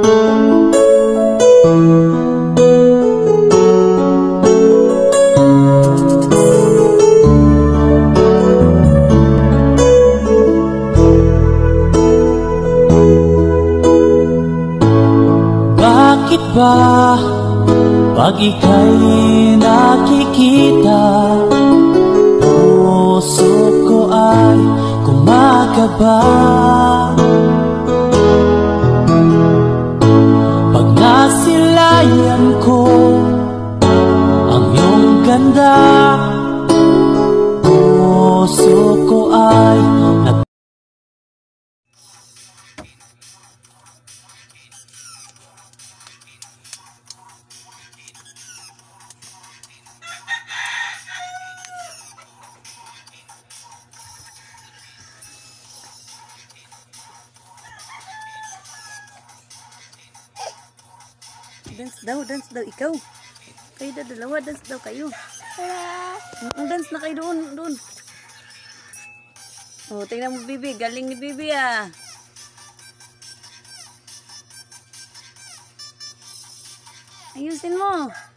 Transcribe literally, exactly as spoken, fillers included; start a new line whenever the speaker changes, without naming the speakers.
Bakit ba pag ika'y nakikita, puso ko ay kumakaba? Pag nasilayan ko ang iyong ganda, puso ko ay nag
Dance daw, dance daw ikaw. Kayo daw dalawa, dance daw kayo. Ang dance na kayo doon, doon. Oh, tingnan mo Bibi, galing ni Bibi ah. Ayusin mo.